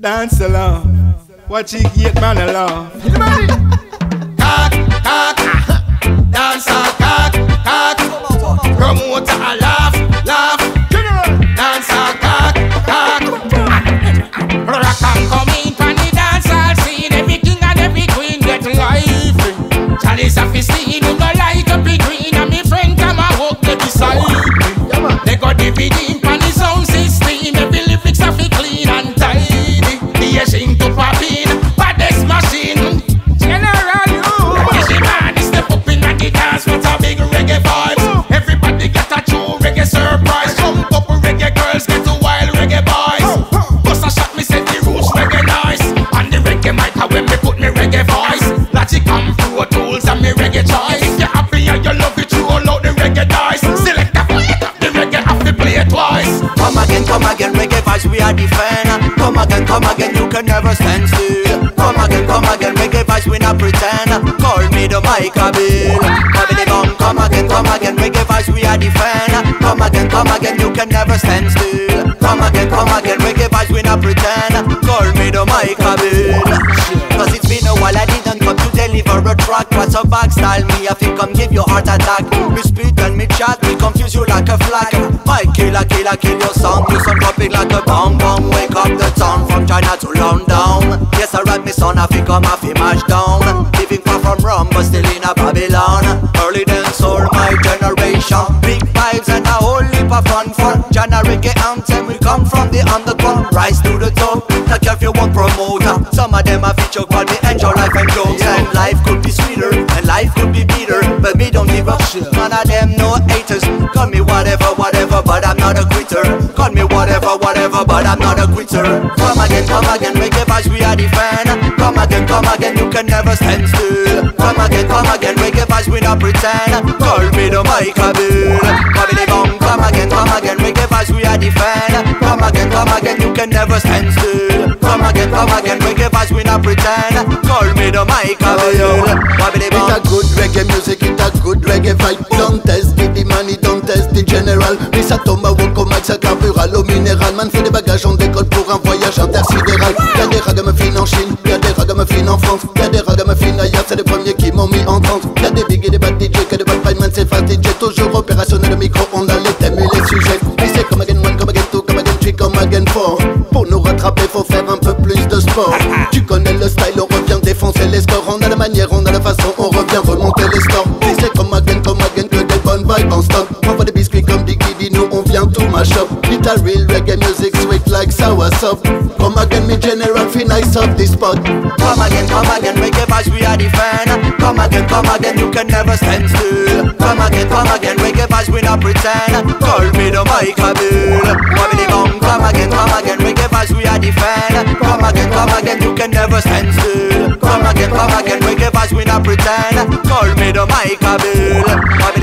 Dance along. Watch it get man along. Cock, cock, dance a cock, cock. Promoter a laugh, laugh. Dance a cock, cock. Rock and come in from the dance hall scene. Every king and every queen get life. Chalice of his scene, who go light up the green. And me friend come a walk the beside me. They got the video from the sound system. Every lyrics of it clean and tidy. The sing to pop in, baddest machine. General you. Is the man is step up in at the dance with a big reggae vibes. Everybody get a true reggae surprise. Jump up reggae girls, get a wild reggae boys. Bust a shot, me said the roots reggae nice. And the reggae mic when me put me reggae voice. Logic and Pro Tools and me reggae choice. If you're happy and you love it, you all out the reggae dice. Select the reggae have to play it twice. Come again, reggae vibes we are the fan. Come again, you can never stand still. Come again, reggae vibes we not pretend. Call me the mic a bill. Come again, reggae vibes we are the fan. Come again, you can never stand still. Come again, reggae vibes we not pretend. Call me the mic a bill. Cause it's been a while I didn't come to deliver a track. What's a back style me? I think come give you heart attack. Me speak and me chat, me confuse you like a flag. My killer, kill your song. You sound dropping like a bomb. Wake up the town from China to London. Yes, I rap me son, I think I'm half mash down. Living far from Rome, but still in a Babylon. Early dance all my generation. Big vibes and a whole heap of fun. Jana reggae anthem, we come from the underground. Rise to the top, like if you want promoter. Some of them are feature called me enjoy life and jokes. And life could be sweeter, and life could be bitter. But me don't give a shit, none of them no haters. Call me whatever, but I'm not a quitter. Call me whatever, but I'm not a quitter. Come again, reggae vibes we are the fan. Come again, you can never stand still. Come again, reggae vibes we not pretend. Call me the mic a bill. Come again, reggae vibes we are the fan. Come again, you can never stand still. Come again, reggae vibes we not pretend. Call me the mic a bill. It's a good reggae music, it's a good reggae vibe. Don't test the money, don't test the general. Mais ça tombe à walk au max, ça carburale au minéral. Man fait des bagages, on décolle pour un voyage intersidéral. Y'a des ragamuffins en Chine, y'a des ragamuffins en France, y'a des ragamuffins ailleurs, c'est les premiers qui m'ont mis en transe. Y'a des big et des bad DJ, que des bad prime man, c'est fast DJ. Toujours opérationnel, le micro, on a les thèmes et les sujets. Puis c'est come again one, come again two, come again three, come again four. Pour nous rattraper, faut faire un peu plus de sport. Tu connais le style, on revient défoncer les scores. On a la manière, on a la façon, on revient remonter les scores. Puis c'est come again, que des bonnes vibes en stock. On voit des biscuits comme Biggie, nous on vient tout mash up. It's a real reggae music, sweet like sour soft. Come again, me general, feel nice off this spot. Come again, reggae vibes we are the fan. Come again, you can never stand still. Come again, reggae vibes we not pretend. Call me the mic a bill. Come again, reggae vibes we are the fan. Come again, you can never stand still. Come again, reggae vibes we not pretend. Call me the mic a bill.